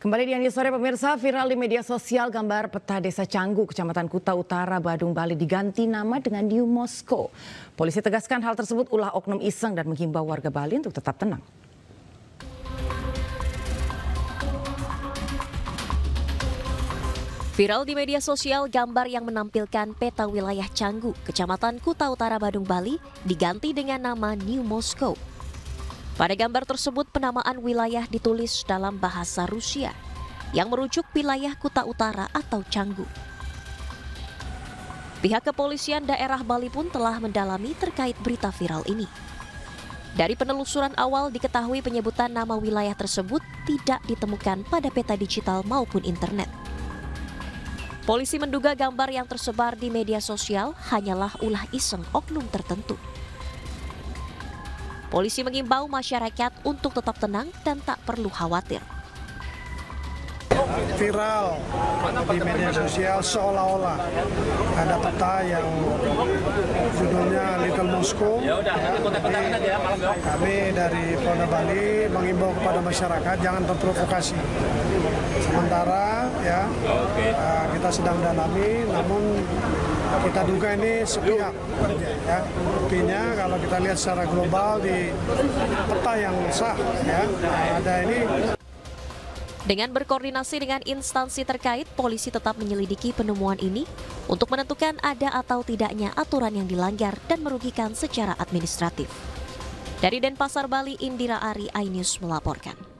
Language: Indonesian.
Kembali di Andi Sore pemirsa, viral di media sosial gambar peta Desa Canggu, Kecamatan Kuta Utara, Badung, Bali diganti nama dengan New Moskow. Polisi tegaskan hal tersebut ulah oknum iseng dan menghimbau warga Bali untuk tetap tenang. Viral di media sosial gambar yang menampilkan peta wilayah Canggu, Kecamatan Kuta Utara, Badung, Bali diganti dengan nama New Moskow. Pada gambar tersebut penamaan wilayah ditulis dalam bahasa Rusia yang merujuk wilayah Kuta Utara atau Canggu. Pihak kepolisian daerah Bali pun telah mendalami terkait berita viral ini. Dari penelusuran awal diketahui penyebutan nama wilayah tersebut tidak ditemukan pada peta digital maupun internet. Polisi menduga gambar yang tersebar di media sosial hanyalah ulah iseng oknum tertentu. Polisi mengimbau masyarakat untuk tetap tenang dan tak perlu khawatir. Viral di media sosial seolah-olah ada peta yang judulnya Little Moscow. Kami dari Polda Bali mengimbau kepada masyarakat jangan terprovokasi. Sementara kita sedang dalami, namun kita duga ini sepihak. Buktinya kalau kita lihat secara global di peta yang sah, ada ini. Dengan berkoordinasi dengan instansi terkait, polisi tetap menyelidiki penemuan ini untuk menentukan ada atau tidaknya aturan yang dilanggar dan merugikan secara administratif. Dari Denpasar, Bali, Indira Ari, iNews melaporkan.